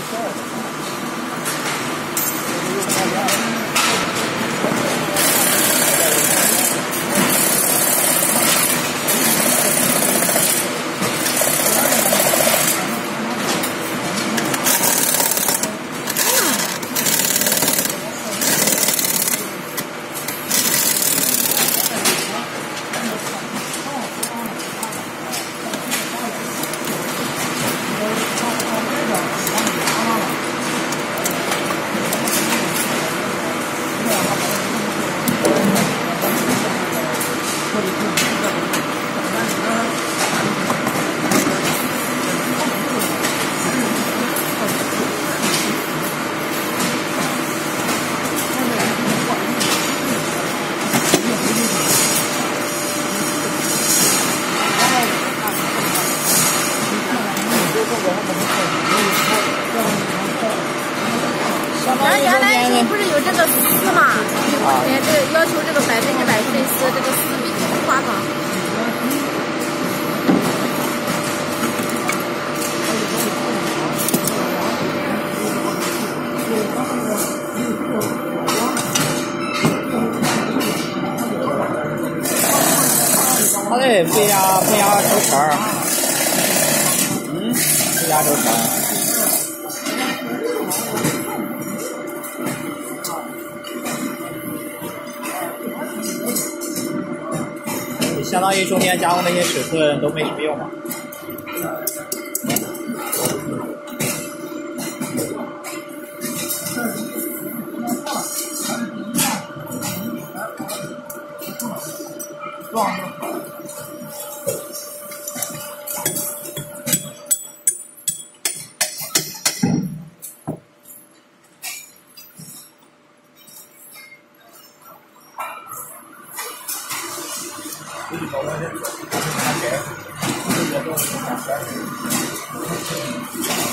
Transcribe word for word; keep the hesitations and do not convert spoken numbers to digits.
咱原来就不是有这个丝嘛？啊，这个要求这个百分之百分丝，这个丝必须花岗。 它得配压配压抽签儿，嗯，配压抽签儿。 相当于中间加工那些尺寸都没什么用嘛。Okay.